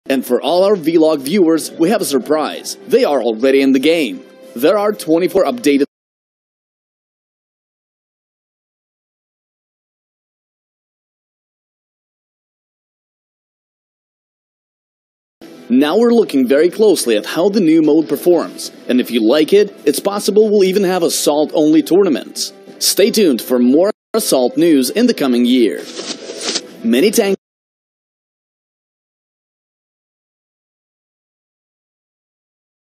And for all our vlog viewers, we have a surprise. They are already in the game. There are 24 updated. Now we're looking very closely at how the new mode performs, and if you like it, it's possible we'll even have assault-only tournaments. Stay tuned for more assault news in the coming year. Many Tanki